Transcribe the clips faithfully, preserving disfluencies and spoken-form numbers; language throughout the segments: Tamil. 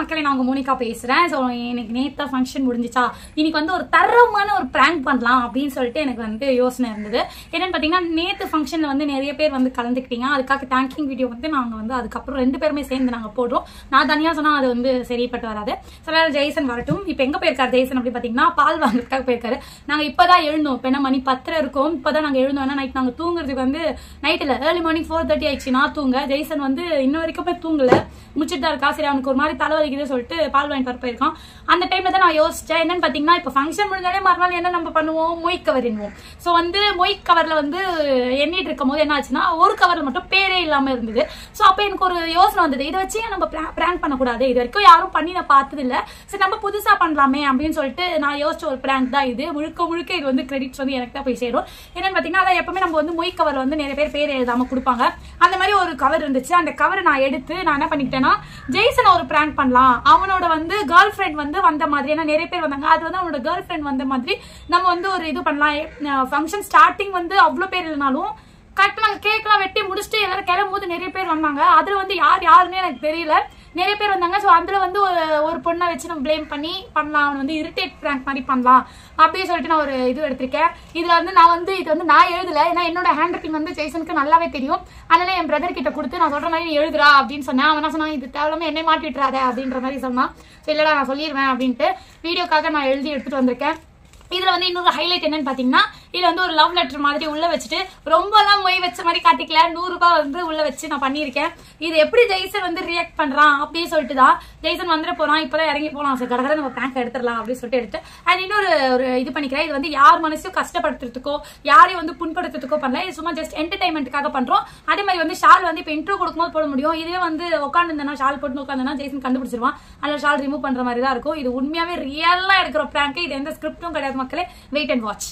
மக்களே, நான் உங்க மோனிகா பேசுறேன். ஸோ எனக்கு நேற்று ஃபங்க்ஷன் முடிஞ்சிச்சா, இன்னைக்கு வந்து ஒரு தரமான ஒரு பிராங்க் பண்ணலாம் அப்படின்னு சொல்லிட்டு எனக்கு வந்து யோசனை இருந்தது. என்னன்னு பார்த்தீங்கன்னா, நேற்று ஃபங்க்ஷனில் வந்து நிறைய பேர் வந்து கலந்துக்கிட்டீங்க. அதுக்காக தேங்கிங் வீடியோ வந்து நாங்கள் வந்து அதுக்கப்புறம் ரெண்டு பேருமே சேர்ந்து நாங்கள் போடுறோம். நான் தனியாக சொன்னால் அது வந்து சரிப்பட்டு வராது. சில ஜெய்சன் வரட்டும். இப்போ எங்கே போயிருக்காரு ஜெய்சன் அப்படி பார்த்தீங்கன்னா, பால் வாங்குறதுக்காக போயிருக்காரு. நாங்கள் இப்போ தான் எழுந்தோம். இப்போ என்ன மணி பத்தரை இருக்கும். இப்போ தான் நாங்கள் எழுந்தோம். ஏன்னா நைட் நாங்கள் தூங்குறதுக்கு வந்து நைட்டில் ஏர்லி மார்னிங் ஃபோர் தேர்ட்டி ஆயிடுச்சு நான் தூங்க. ஜெய்சன் வந்து இன்ன வரைக்கும் போய் தூங்கல, முடிச்சுட்டு தான் இருக்கா. சரி, அவனுக்கு ஒரு மாதிரி தலைவலிக்குது சொல்லிட்டு பால் வாங்கிட்டு வர போயிருக்கான். அந்த டைம்ல தான் நான் யோசிச்சேன், என்னன்னு பாத்தீங்கன்னா, இப்போ ஃபங்க்ஷன் முடிஞ்சாலே மறுநாள் என்ன நம்ம பண்ணுவோம், மொய் கவர் எண்ணுவோம். ஸோ வந்து மொய் கவர்ல வந்து எண்ணிட்டு இருக்கும் போது என்ன ஆச்சுன்னா, ஒரு கவர்ல மட்டும் பேரே இல்லாம இருந்தது. ஸோ அப்போ எனக்கு ஒரு யோசனை வந்தது, இதை வச்சு நம்ம பிராங்க் பண்ணக்கூடாது, இது வரைக்கும் யாரும் பண்ணி நான் பார்த்தது இல்லை, சரி நம்ம புதுசா பண்ணலாமே அப்படின்னு சொல்லிட்டு நான் யோசிச்ச ஒரு பிராங்க் தான் இது. முழுக்க முழுக்க இது வந்து கிரெடிட்ஸ் வந்து எனக்கு தான் போய் சேரும். என்னன்னு பாத்தீங்கன்னா, அதை எப்பவுமே நம்ம வந்து மொய் கவர் வந்து நிறைய பேர் பேர் எழுதாம கொடுப்பாங்க. அந்த மாதிரி ஒரு கவர் இருந்துச்சு. அந்த கவரை நான் எடுத்து நான் என்ன பண்ணிக்கிட்டேன்னா, ஜெய்சன் ஒரு பிராங்க் பண்ணலாம், அவனோட வந்து கேர்ள் ஃப்ரெண்ட் வந்து வந்த மாதிரி, ஏன்னா நிறைய பேர் வந்தாங்க, அது வந்து அவனோட கேர்ள் ஃப்ரெண்ட் வந்த மாதிரி நம்ம வந்து ஒரு இது பண்ணலாம். ஃபங்க்ஷன் ஸ்டார்டிங் வந்து அவ்வளோ பேர் இல்லைனாலும் கரெக்டாக நாங்கள் கேக்லாம் வெட்டி முடிச்சுட்டு எல்லாரும் கிளம்பும் போது நிறைய பேர் வந்தாங்க. அதுல வந்து யார் யாருன்னு எனக்கு தெரியல, நிறைய பேர் வந்தாங்க. ஸோ அதுல வந்து ஒரு ஒரு பொண்ணை வச்சு நம்ம பிளேம் பண்ணி பண்ணலாம், அவன் வந்து இரிட்டேட் பிராங்க் மாதிரி பண்ணலாம் அப்படின்னு சொல்லிட்டு நான் ஒரு இது எடுத்திருக்கேன். இதுல வந்து நான் வந்து இது வந்து நான் எழுதல, ஏன்னா என்னோட ஹேண்ட் ரைட்டிங் வந்து ஜெய்சனுக்கு நல்லாவே தெரியும். அதனால என் பிரதர் கிட்ட கொடுத்து நான் சொல்ற மாதிரி எழுதுறா அப்படின்னு சொன்னேன். அவன் சொன்னான், இது தேவையில்லாம என்னை மாட்டி விட்டுறாத அப்படின்ற மாதிரி சொன்னான். ஸோ இல்லடா நான் சொல்லிடுவேன் அப்படின்ட்டு வீடியோக்காக நான் எழுதி எடுத்துட்டு வந்திருக்கேன். இதுல வந்து இன்னொரு ஹைலைட் என்னன்னு பாத்தீங்கன்னா, இதுல வந்து ஒரு லவ் லெட்டர் மாதிரி உள்ள வச்சுட்டு, ரொம்ப எல்லாம் மொய் வச்ச மாதிரி காட்டிக்கல, நூறு ரூபாய் வந்து உள்ள வச்சு நான் பண்ணிருக்கேன். இது எப்படி ஜெய்சன் வந்து ரியாக்ட் பண்றான் அப்படின்னு சொல்லிட்டு தான். ஜெய்சன் வந்துட போறான், இப்பதான் இறங்கி போலாம், சரி கடற்கரை நம்ம பிராங்க் எடுத்துடலாம் அப்படின்னு சொல்லிட்டு எடுத்து அண்ட் இன்னொரு ஒரு இது பண்ணிக்கிறேன். இது வந்து யார் மனசையும் கஷ்டப்படுத்துறதுக்கோ யாரையும் வந்து புண்படுத்துறதுக்கோ பண்ணல, இது சும்மா ஜஸ்ட் என்டர்டைன்மெண்ட்டுக்காக பண்றோம். அதே மாதிரி வந்து ஷால் வந்து இப்போ இன்ட்ரோ கொடுக்கும்போது போட முடியும். இதுவே வந்து உட்காந்துருந்தா ஷால் போட்டு உட்காந்துனா ஜெய்சன் கண்டுபிடிச்சிருவான். அதில் ஷால் ரிமூவ் பண்ற மாதிரி தான் இருக்கும். இது உண்மையாவே ரியலா எடுக்கிற பிராங்க். இது எந்த ஸ்கிரிப்டும் கிடையாது மக்களே. Wait and watch.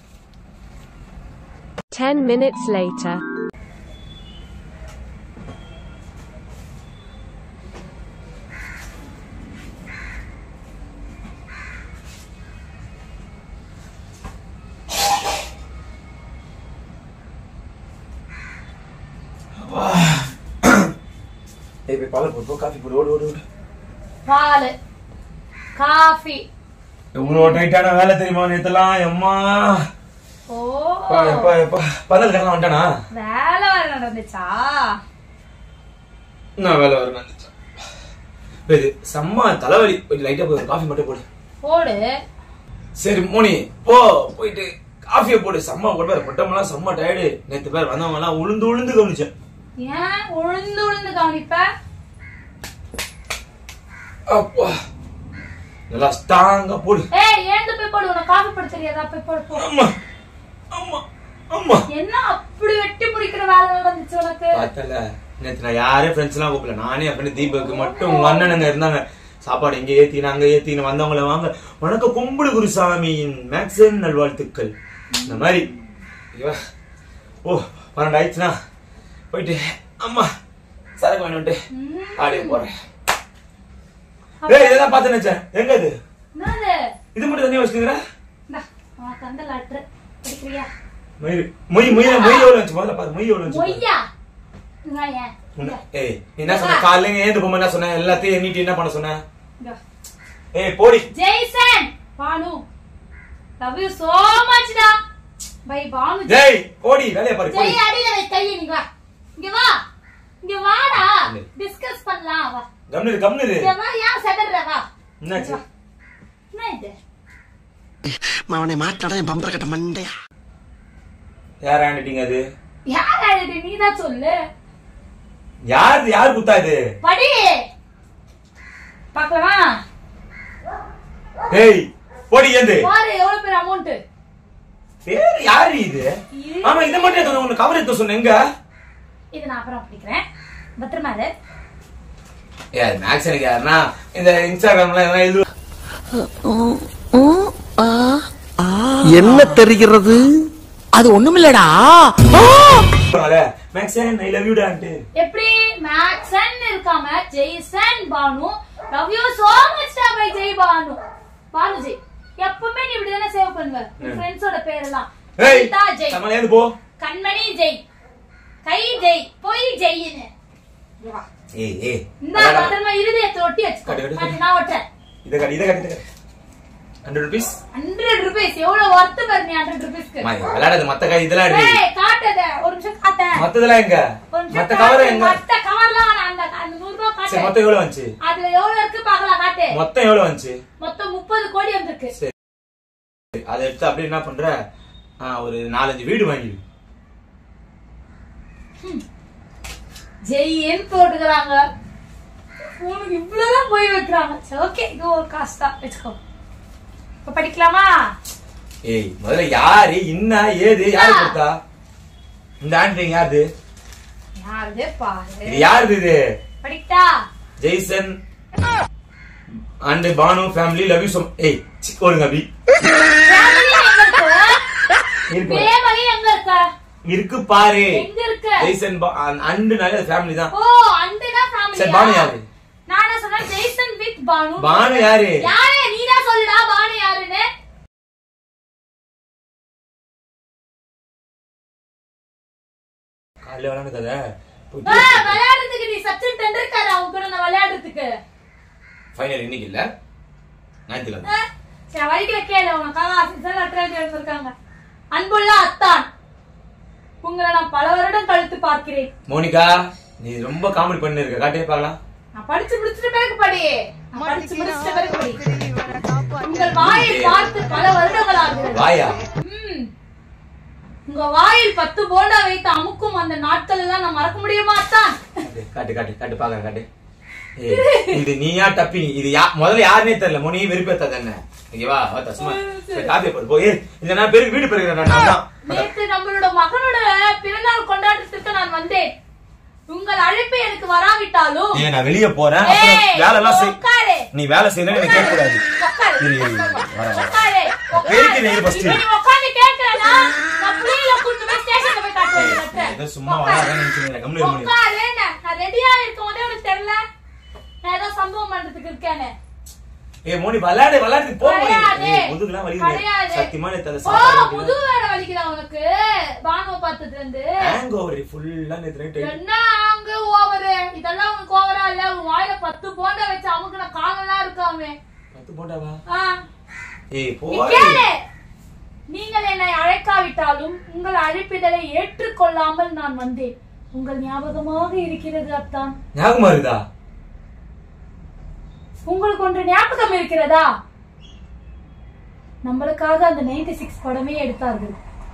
ten minutes later. Hey, be paal put coffee put odu odu. Paal coffee. Uro tight ana vela theriyuma nethalam amma. Oh. Pa pa pa padal karna vandana. Vela vara nadandhucha. Na vela vara nadandhucha. Vedu samma thalavali oru light ah coffee mattum podu. Podu. Seri moni po poitu coffee podu samma odu vera pottamala samma tired nethu per vandavanga ulundu ulundu gavanicha. ஏன் உளுந்து உளுந்து கவனிப்ப? அப்பா நல்லா ஸ்ட்ராங்கா போடு. ஏய் ஏந்து போய் போடு, உனக்கு காபி போட தெரியாதா? போய் போடு போ. அம்மா அம்மா அம்மா என்ன அப்படி வெட்டி முடிக்கிற வேலை நடந்துச்சு உனக்கு? பார்த்தல நேத்து நான் யாரே ஃப்ரெண்ட்ஸ் எல்லாம் கூப்பிடல, நானே அப்படி தீபக்கு மட்டும் உங்க அண்ணனுங்க இருந்தாங்க. சாப்பாடு இங்க ஏத்தின அங்க ஏத்தின வந்தவங்கள வாங்க வணக்கம் கும்பிடு குருசாமியின் மேக்ஸன் நல்வாழ்த்துக்கள் இந்த மாதிரி. ஓ பன்னெண்டு ஆயிடுச்சுனா போயிட்டு அம்மா சரக்கு வாங்கிட்டு ஆடிய போறேன். ஏய் இதெல்லாம் பார்த்து நினைச்சேன், எங்க இது? என்னது இது மட்டும் தனியா வச்சுக்கிறா? டா உனக்கு அந்த லெட்டர் படிக்கறியா? மொய் மொய் மொய் மொய் எவ்வளவு வந்துச்சு முதல்ல பாரு. மொய் எவ்வளவு வந்துச்சு? மொய்யா ngaya. ஏய் என்ன சொன்ன காலையில ஏந்து போமா என்ன சொன்ன? எல்லாத்தையும் எண்ணிட்டு என்ன பண்ண சொன்ன? ஏய் போடி. Jaison Banu love you so much டா. பை பானு. ஜெய் போடி வேலைய பாரு. போடி. ஜெய் அடியில வை கையை, நீ வா இங்க வா இங்க வாடா டிஸ்கஸ் பண்ணலாம். வா கம்னு கம்னு இங்க வா. யா செதறற வா. என்னாச்சு? என்ன இது? மாவனே மாட்டடா என் பம்பர கட்ட மண்டையா. யார் ஆண்டிங்க அது? யார் ஆண்டி? நீ தான் சொல்லு. யார் யார் குத்தா இது? படி பார்க்கலாமா? ஏய் போடி ஏந்து. பாரு எவ்வளவு பேர் அமௌண்ட். பேர் யாரு இது? ஆமா இத மட்டும் நான் உனக்கு கவர் எடுத்து சொன்னேன். எங்க இது? நான் அப்புறம் படிக்கிறேன். பத்திரமா இரு. ஏய் மேக்ஸ் எனக்கு யாருன்னா இந்த இன்ஸ்டாகிராம்ல எல்லாம் எழுது. என்ன தெரிகிறது? அது ஒண்ணுமில்லடா. மேக்ஸன் ஐ லவ் யூ டான்ட்டு. எப்படி மேக்ஸன் இருக்காம Jaison Banu love you so much டா பை ஜெய் பானு. பானு ஜெய் எப்பவுமே நீ இப்படி தானே சேவ் பண்ணுவ உன் ஃப்ரெண்ட்ஸோட பேர் எல்லாம். ஏய் தா ஜெய் சமல ஏந்து போ. கண்மணி ஜெய் கை ஜெய் போய் ஜெய்னு. வா ஏய் ஏய் இந்த பத்திரமா இருதயத்தை ஒட்டி வச்சுக்கோ. நான் ஒட்டறேன். இத கடி இத கடி hundred rupees hundred rupees எவ்வளவு வர்த் பாரு நீ hundred rupeesக்கு. மா விளையாடாத மத்த கை இதெல்லாம் எடு. ஏய் காட்டத ஒரு நிமிஷம் காட்ட. மத்ததெல்லாம் எங்க? மத்த கவர் எங்க? மத்த கவர்லாம் அந்த அந்த நூறு ரூபாய் காட்டு. சரி மொத்தம் எவ்வளவு வந்துச்சு? அதுல எவ்வளவு இருக்கு பார்க்கலாம் காட்டு. மொத்தம் எவ்வளவு வந்துச்சு? மொத்தம் முப்பது கோடி வந்திருக்கு. சரி அதை எடுத்து அப்படியே என்ன பண்ற? ஒரு நாலஞ்சு வீடு வாங்கி ஜெயின் போட்டுக்கறாங்க. உனக்கு இவ்வளவுதான் போய் வைக்கிறாங்க. சரி ஓகே இது ஒரு காஸ்ட் தான் வெச்சுக்கோ. இப்ப படிக்கலாமா? ஏய் முதல்ல யாரு என்ன ஏது யாரு கொடுத்தா? இந்த ஹேண்ட்ரைட்டிங் யாரு? யாருதே பாரு. இது யாரு இது? படிட்டா? Jaison and Banu family love you so ஏய் சிக்கோடுங்க அபி. ஃபேமிலி எங்க இருக்கு? ஃபேமிலி எங்க இருக்கு? இருக்கு பாரு. எங்க இருக்கு? ஜெய்சன் and நல்ல ஃபேமிலி தான். ஓ அண்டனா ஃபேமிலி. சரி பானு யாரு? நானா சொன்னா ஜெய்சன் வித் பானு. பானு யாரு? யாரே நீடா சொல்லுடா பானு யாருன்னு. காலைல விளையாடு கதை. ஆ விளையாடுறதுக்கு நீ சச்சின் டெண்டுல்கர் அவங்க கூட நான் விளையாடுறதுக்கு. ஃபைனல் இன்னைக்கு இல்ல. ஞாயிற்றுக்கிழமை. சரி வழிக்கிற கேளு உனக்காக ஆபீசர் லெட்டர் எழுதி வந்திருக்காங்க. அன்புள்ள அத்தான் உங்களை நான் பல வருடம் கழித்து பார்க்கிறேன். மோனிகா நீ ரொம்ப காமெடி பண்ணி இருக்க காட்டே பார்க்கலாம். நான் படிச்சு முடிச்சிட்டு பிறகு படி. நான் படிச்சு முடிச்சிட்டு பிறகு படி. உங்கள் வாயை பார்த்து பல வருடங்கள் ஆகிறது. வாயா? ம். உங்க வாயில் பத்து போண்டா வைத்து அமுக்கும் அந்த நாட்கள் எல்லாம் நான் மறக்க முடியுமா அத்தான்? காட்டு காட்டு காட்டு பாக்க காட்டு. இது நீயா டப்பி இது முதல்ல யாருன்னே தெரியல. மோனி வெறுப்பேத்தாத என்ன ஓகேவா? சும்மா காப்பியை போடு போய் இல்ல நான் பேருக்கு வீடு பெறுகிறேன். நேற்று நம்மளோட மகனோட பிறநாள் கொண்டாட்டத்திற்கு நான் வந்தேன். உங்கள் அழைப்பு எனக்கு வராவிட்டாலும் நான் வெளியே போறேன். வேலை எல்லாம் செய். நீ வேலை செய்யணும் எனக்கு கேட்க கூடாது. சும்மா ரெடியா இருக்கும் போதே உனக்கு தெரியல நான் ஏதோ சம்பவம் பண்றதுக்கு இருக்கேன்னு. ஏ மோனி விளையாடு விளையாடுறதுக்கு போ மோனி. முதுகுலாம் வலிக்குது. சத்தியமா நேத்து அந்த சாப்பாடு முதுகு வேற வலிக்குதா உனக்கு? பானோ பார்த்ததுல இருந்து ஹேங் ஓவர் ஃபுல்லா நேத்து நைட். என்ன ஹேங் ஓவர்? இதெல்லாம் உனக்கு ஓவரா இல்ல? உன் வாயில பத்து போண்டா வச்சு அமுக்குன காலெல்லாம் இருக்காமே. பத்து போண்டாவா? ஆ ஏய் போ. நீங்கள் என்னை அழைக்காவிட்டாலும் உங்கள் அழைப்பிதழை ஏற்றுக்கொள்ளாமல் நான் வந்தேன். உங்கள் ஞாபகமாக இருக்கிறது அத்தான்? ஞாபகமா இருக்குதா? உங்களுக்கு ஒன்று ஞாபகம் இருக்கிறதா? நம்மளுக்காக அந்த நைன்டி சிக்ஸ் படமே எடுத்தார்கள்.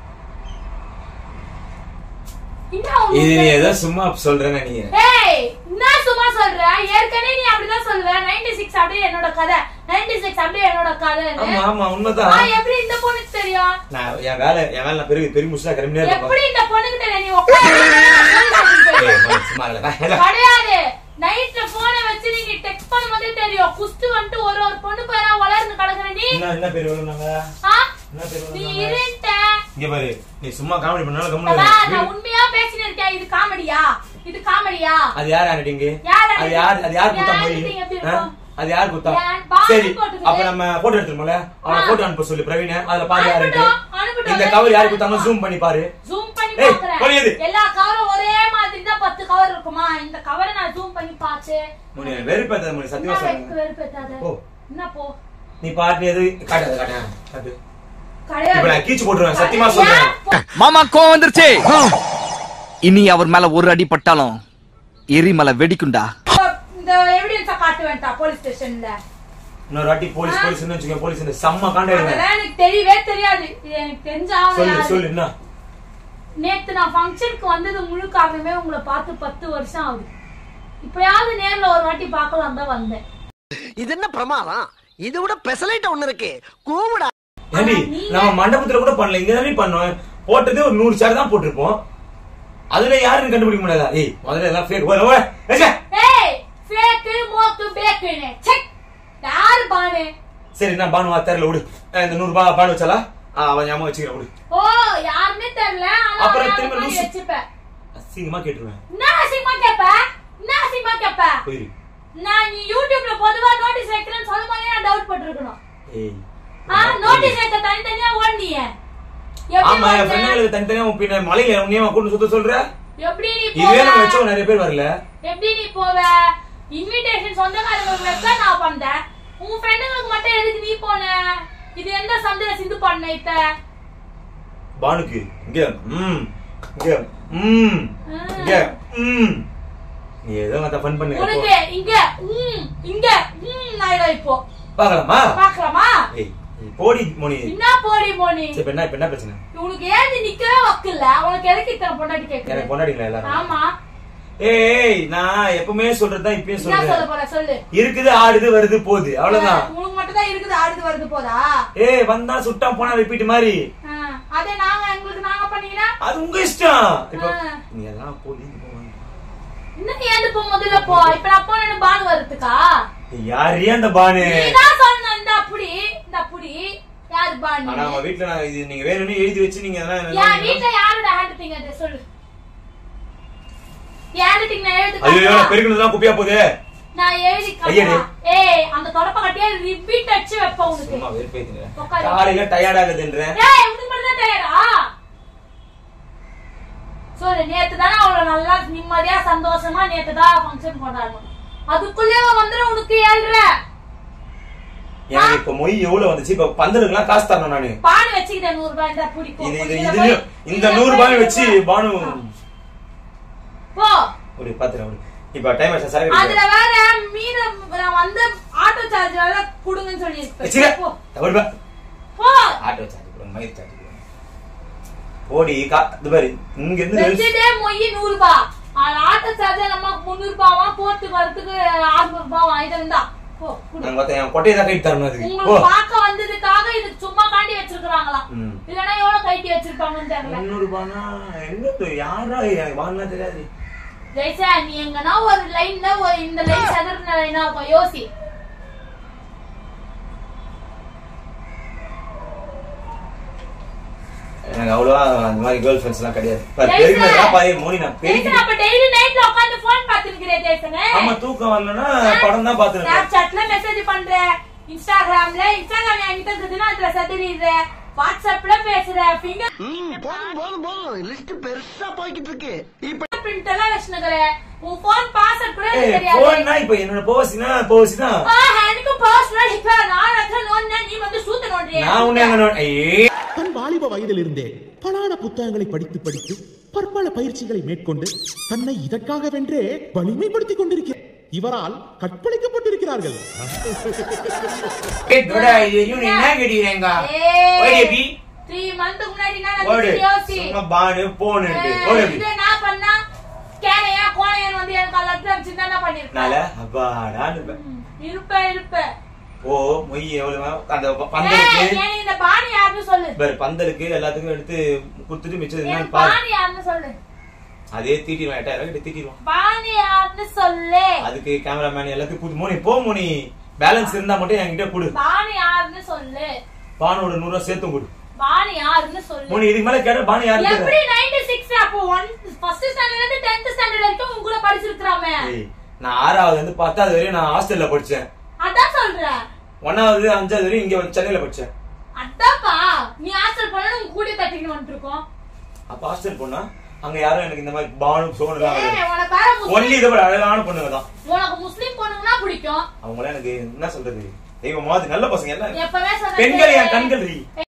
இது நீ ஏதோ சும்மா சொல்றேன்னு நீ. ஏய் என்ன சும்மா சொல்ற? ஏற்கனவே நீ அப்படிதான் சொல்ற. நைன்டி சிக்ஸ் அப்படியே என்னோட கதை. நைன்டி சிக்ஸ் அப்படியே என்னோட கதை. ஆமா ஆமா உண்மைதான். நான் எப்படி இந்த பொண்ணுக்கு தெரியும்? நான் என் வேலை என் வேலை பெரிய பெரிய முஸ்லா கிளம்பினே இருக்கேன். எப்படி இந்த பொண்ணுக்கு தெரியும்? நீ உட்கார்ந்து சும்மா இல்ல. கிடையாது. நைட்ல போனை வச்சு நீங்க டெக்ஸ்ட் பண்ணும்போதே தெரியும். குஸ்து வந்து ஒரு ஒரு பொண்ணு பேரா வளர்ந்து கிடக்குற நீ. என்ன என்ன பேர் வளர்ந்தாங்க? ஆ என்ன பேர் வளர்ந்தாங்க? நீ இருட்ட. இங்க பாரு நீ சும்மா காமெடி பண்ணால கம்முனு இரு. நான் உண்மையா பேசினே இருக்கேன். இது காமெடியா? இது காமெடியா? அது யார் ஆனடிங்க? அது யார் அது யார் குத்தா போய்? அது யார் குத்தா? சரி அப்ப நம்ம போட்டோ எடுத்துறோம்ல. அவன போட்டோ அனுப்ப சொல்லு பிரவீன. அதுல பாரு யாரு இருக்கு. இந்த கவர் யார் குத்தாங்க ஜூம் பண்ணி பாரு. ஜூம் பண்ணி பாக்குறேன். எல்லா கவரும் ஒரே மாதிரி தான் பத்து கவர் இருக்குமா? இந்த கவரை நான் ஜூம் பண்ணி பார்த்தேன். முனி வெறுப்பேத்தாத முனி சத்தியமா சொல்றேன். வெறுப்பேத்தாத. போ. என்ன போ? நீ பாட்டு எது காட்டாத காட்ட. காட்டு. இப்ப நான் கீச்சு போட்டுறேன் சத்தியமா சொல்றேன். மாமா கோவம் வந்துருச்சு. இனி அவர் மேல ஒரு அடி பட்டாலும் எரிமலை வெடிக்குண்டா. இந்த எவிடன்ஸ் காட்ட வேண்டாம் போலீஸ் ஸ்டேஷன்ல. இன்னொரு வாட்டி போலீஸ் போலீஸ்னு வெச்சுங்க. போலீஸ் இந்த செம்ம காண்ட எடுங்க. அதெல்லாம் எனக்கு தெரியவே தெரியாது. எனக்கு தெரிஞ்சா சொல்லு சொல்லு என்ன? நேத்து நான் ஃபங்க்ஷனுக்கு வந்தது முழு காரணமே உங்களை பார்த்து பத்து வருஷம் ஆகுது. இப்பயாவது நேர்ல ஒரு வாட்டி பார்க்கலாம் தான் வந்தேன். இது என்ன பிரமாதம்? இது விட பெசலைட் ஒண்ணு இருக்கு. கூவுடா. ஏண்டி நம்ம மண்டபத்துல கூட பண்ணல. இங்க தானே பண்ணோம். போட்டது ஒரு நூறு சேர் தான் போட்டுருப்போம். அதுல யாருன்னு கண்டுபிடிக்க முடியாதா? ஏய் முதல்ல எல்லாம் ஃபேக். ஓட ஓட ஏய் ஃபேக் மோக்கு பேக்னே செக். யார் பானே? சரி நான் பானு வாத்தர்ல விடு. இந்த நூறு ரூபாய் பானு வச்சலா அவன் ஞாபகம் வச்சுக்கிறேன் விடு. ஓ யாருமே தெரியல. அப்புறம் திரும்ப லூஸ் வச்சுப்ப. அசிங்கமா கேட்டுருவேன். என்ன அசிங்கமா கேப்ப? என்ன அசிங்கமா கேப்ப? போயிரு. நான் நீ யூடியூப்ல பொதுவா நோட்டீஸ் வைக்கிறேன்னு சொல்லும்போதே நான் டவுட் பட்டிருக்கணும். ஏய் ஆ நோட்டீஸ் வைக்க தனித்தனியா ஓடுனியே. ஆமா என் ஃப்ரெண்டுகளுக்கு தனித்தனியா பின்ன மலையில உன்னையமா கூட்டு சுத்த சொல்ற? எப்படி நீ இதுவே நம்ம வெச்சவங்க நிறைய பேர் வரல. எப்படி நீ போவ? இன்விடேஷன் சொந்தக்காரங்களுக்கு வெச்சா நான் பண்ணேன். உன் ஃப்ரெண்டுங்களுக்கு மட்டும் எதுக்கு நீ போன? இது எந்த சந்தையில சிந்து பண்ண இத்த? பானுக்கு இங்க ம் இங்க ம் இங்க ம் நீ ஏதோ மத்த ஃபன் பண்ணு. உனக்கு இங்க ம் இங்க ம் நாயிடா இப்போ. பார்க்கலாமா? பார்க்கலாமா? ஏய் போடி மோனி. என்ன போடி மோனி? சரி என்ன இப்ப என்ன பிரச்சனை? உனக்கு ஏன் நிக்கவே வக்கல? உனக்கு எதுக்கு இத்தனை பொண்டாட்டி கேக்குற? எனக்கு பொண்டாட்டிங்களா எல்லாரும்? ஆமா. ஏய் நான் எப்பவுமே சொல்றதுதான் இப்பயும் என்ன சொல்ல சொல்றேன். போற சொல்லு. இருக்குது ஆடுது வருது போகுது அவ்வளவுதான். உனக்கு மட்டும் தான் இருக்குது ஆடுது வருது போதா? ஏய் வந்தா சுட்டா போனா ரிப்பீட் மாதிரி. அதே நாங்க எங்களுக்கு நாங்க பண்ணீங்கன்னா அது உங்க இஷ்டம். இப்ப நீ எல்லாம் போடி போவாங்க. இன்னும் ஏந்து போ முதல்ல போ. இப்ப நான் போன பானு வரதுக்கா? யாரே அந்த பானு? நீதான் சொன்ன இந்த அப்படி இந்த அப்படி யார் பானு? ஆனா நம்ம வீட்ல நான் இது நீங்க வேணும்னு எழுதி வச்சு நீங்க அதெல்லாம் யா வீட்ல யாரோட ஹேண்ட் ரைட்டிங் அது சொல்லு. ஹேண்ட் ரைட்டிங் நான் எழுதி ஐயோ நான் பெருக்குனதுலாம் குப்பியா போகுது. நான் எழுதி காட்டா. ஏய் அந்த தொடப்ப கட்டியே ரிப்பீட் அடிச்சு வைப்ப உனக்கு. சும்மா வெறுப்பேத்துங்க. காலையில டயர்ட் ஆகுதுன்றேன். ஏய் உனக்கு மட்டும் தான் டயர்டா? சோறு நேத்து தான அவ்வளவு நல்லா நிம்மதியா சந்தோஷமா நேத்து தான் ஃபங்க்ஷன் கொண்டாடணும். அதுக்குள்ளே வந்துரும் உனக்கு ஏழ்ற. எனக்கு இப்ப மொய் எவ்வளவு வந்துச்சு? இப்ப பந்தலுக்குலாம் காசு தரணும் நானு. பானு வச்சுக்கிட்டேன் நூறு ரூபாய் இந்த பிடிக்கும். இது இது இது இந்த நூறு ரூபாய் வச்சு பானு போ ஒரு பத்து ரூபாய். இப்ப டைம் ஆச்சு சார். அதுல வேற மீத நான் வந்து ஆட்டோ சார்ஜ் வேற குடுங்கன்னு சொல்லிருக்கேன். போ டபுள் பா போ ஆட்டோ சார்ஜ் குடுங்க மயிர் சார்ஜ் குடுங்க. போடி கா இது பாரு இங்க இருந்து வெச்சதே மொய் நூறு ரூபாய். ஆ ஆட்டோ சார்ஜ் நம்ம முந்நூறு ரூபாவா போட்டு வரதுக்கு அறுநூறு ரூபாவா இதெண்டா. போ குடு. நான் மத்த என் கொட்டையை தான் கைட்டு தரணும் அதுக்கு. உங்களுக்கு பாக்க வந்ததுக்காக இது சும்மா காண்டி வச்சிருக்காங்களாம். இல்லனா எவ்வளவு கைட்டி வச்சிருப்பாங்கன்னு தெரியல. முந்நூறு ரூபாய்னா எங்க யாரா எனக்கு வாங்கினா தெரியாது. ஜெய்சா நீ எங்கனா ஒரு லைன்ல ஒரு இந்த லைன் சதுரன லைனா இருக்கும் யோசி. எனக்கு அவ்வளவா அந்த மாதிரி கேர்ள் ஃப்ரெண்ட்ஸ் எல்லாம் கிடையாது. பெருமையா பாரு மோனி நான் ஜெய்சா அப்ப டெய்லி நைட்ல உட்கார்ந்து ஃபோன் பாத்துக்கிறியே ஜெய்சனே? ஆமா தூக்கம் வரலனா படம் தான் பாத்துறேன். Snapchatல மெசேஜ் பண்ற, Instagramல Instagram என்கிட்ட இருக்குதுன்னா அதுல சதிரிற, WhatsAppல பேசுற, ஃபிங்கர் போதும் போதும் போதும் லிஸ்ட் பெருசா போய்கிட்டு இருக்கு. இப்ப பிரிண்ட் எல்லாம் வச்சுனகற. உன் ஃபோன் பாஸ்வேர்ட் கூட எனக்கு தெரியாது. ஃபோன்னா இப்போ என்னோட போசினா போசினா ஆ எனக்கு பாஸ்வேர்ட் இப்ப நான் அத நோன்னா நீ வந்து சூத்த நோண்றியா? நான் உன்னை அங்க நோட் ஐயே தன் வாலிப வயதிலிருந்தே பலான புத்தகங்களை படித்து படித்து பற்பல பயிற்சிகளை மேற்கொண்டு தன்னை இதற்காகவென்றே வலிமைப்படுத்திக் கொண்டிருக்கிறார். இவரால் கற்பழிக்கப்பட்டிருக்கிறார்கள். ஏ டோடா இது நீ என்ன கேடிறேங்க? ஓடி பி மூன்று மந்த் முன்னாடி நான் யோசி சும்மா பானு போனுட்டு ஓடி பி இத நான் பண்ணா கேனையா கோனையா வந்து எனக்கு லெட்டர் அனுப்பிச்சிட்டா நான் பண்ணிருப்பேன். நால அப்பாடா இருப்ப இருப்ப ஓ மொய் எவ்வளவு அந்த பந்தலுக்கு ஏய் இந்த பானி யாருன்னு சொல்லு. வேற பந்தலுக்கு எல்லாத்துக்கும் எடுத்து குடுத்துட்டு மிச்சது என்ன என்னன்னு பாரு. பானி யாருன்னு சொல்லு. அதே தீட்டிடுவான் எட்டாயிரம் கிட்ட தீட்டிடுவான். பானி யாருன்னு சொல்லு. அதுக்கு கேமராமேன் எல்லாத்துக்கும் குடு மோனி போ மோனி பேலன்ஸ் இருந்தா மட்டும் என்கிட்ட குடு. பானி யாருன்னு சொல்லு. பானோட நூறு ரூபாய் சேர்த்து குடு. பானி யாருன்னு சொல்லு. மோனி இதுக்கு மேல கேட்டா பானி யாரு தெரியல. எப்படி ninety-six அப்போ ஃபர்ஸ்ட் ஸ்டாண்டர்ட்ல இருந்து tenth ஸ்டாண்டர்ட் வரைக்கும் உங்க கூட படிச்சிருக்கறாமே. ஏய் நான் ஆறாவது இருந்து பத்தாவது வரையும் நான் ஹாஸ்டல்ல படிச்சேன். அதான் சொல்றேன். ஒன்னாவது அஞ்சாவது வரையும் இங்க சென்னையில படிச்சேன். அதாப்பா நீ ஹாஸ்டல் போனா உங்க கூட தட்டிட்டு வந்துட்டோம். அப்ப ஹாஸ்டல் போனா அங்க யாரும் எனக்கு இந்த மாதிரி பானு சோனு எல்லாம் ஏய் கிடையாது. உனக்கு வேற முஸ்லிம் ஒன்லி இத விட அழகான பொண்ணுங்க தான். உனக்கு முஸ்லிம் பொண்ணுங்கன்னா பிடிக்கும். அவங்கள எனக்கு என்ன சொல்றது தெய்வம் மாதிரி நல்ல பசங்க எல்லாம் எப்பவே சொன்னேன் பெண்கள் என் கண்கள்.